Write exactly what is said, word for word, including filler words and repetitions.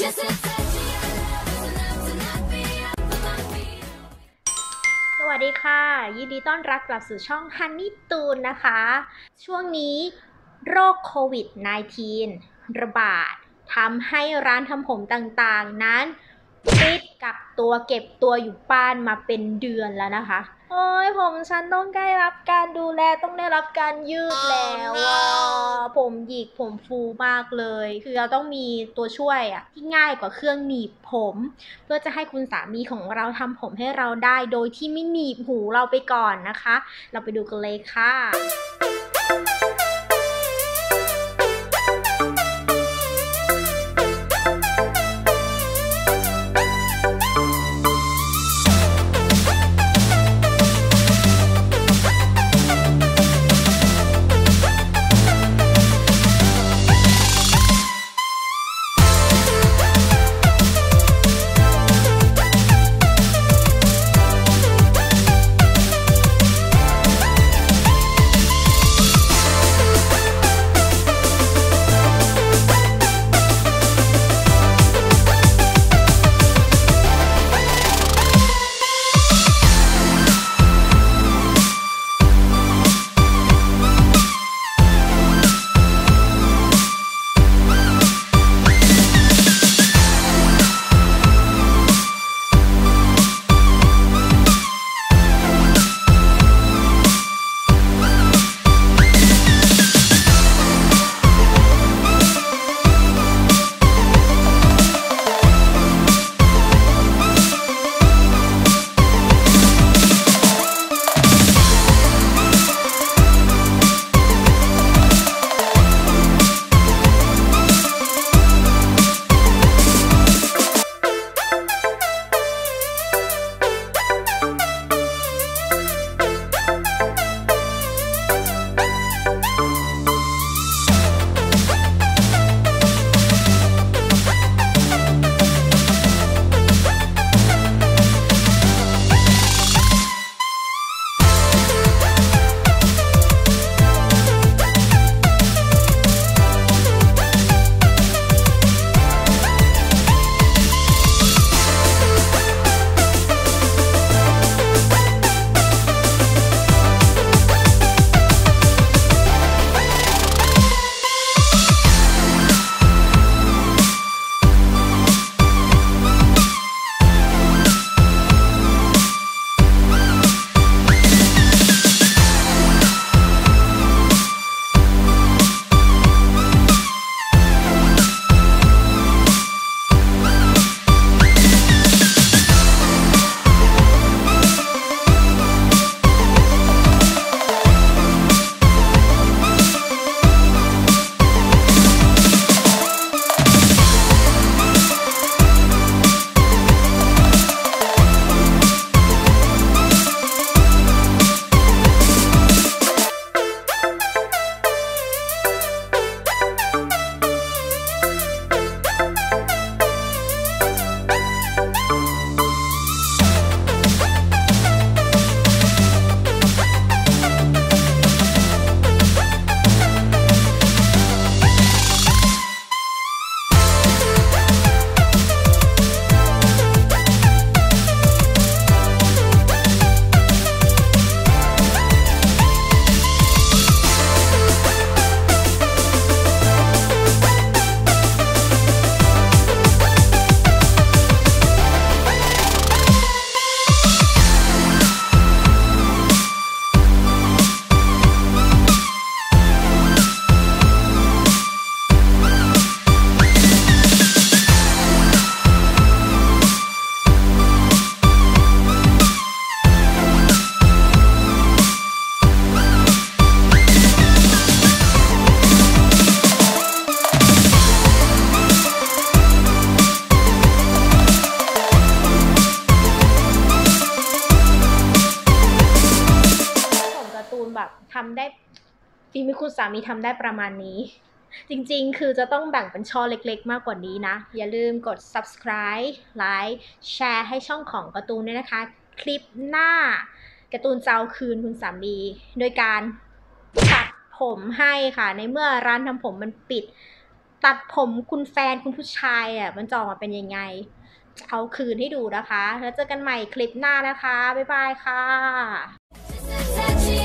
สวัสดีค่ะยินดีต้อนรับกลับสู่ช่อง Honey ตูนนะคะช่วงนี้โรคโควิด สิบเก้า ระบาดทำให้ร้านทำผมต่างๆนั้นปิดกักตัวเก็บตัวอยู่บ้านมาเป็นเดือนแล้วนะคะโอ้ยผมฉันต้องได้รับการดูแลต้องได้รับการยืดแล้วอ่ะผมหยิกผมฟูมากเลยคือเราต้องมีตัวช่วยอ่ะที่ง่ายกว่าเครื่องหนีบผมเพื่อจะให้คุณสามีของเราทำผมให้เราได้โดยที่ไม่หนีบหูเราไปก่อนนะคะเราไปดูกันเลยค่ะทำได้ฝีมือคุณสามีทำได้ประมาณนี้จริงๆคือจะต้องแบ่งเป็นช่อเล็กๆมากกว่านี้นะอย่าลืมกด ซับสไครบ์ ไลค์ แชร์ให้ช่องของการ์ตูนด้วยนะคะคลิปหน้าการ์ตูนจะเอาคืนคุณสามีโดยการตัดผมให้ค่ะในเมื่อร้านทำผมมันปิดตัดผมคุณแฟนคุณผู้ชายอ่ะมันจะออกมาเป็นยังไงจะเอาคืนให้ดูนะคะแล้วเจอกันใหม่คลิปหน้านะคะบ๊ายบายค่ะ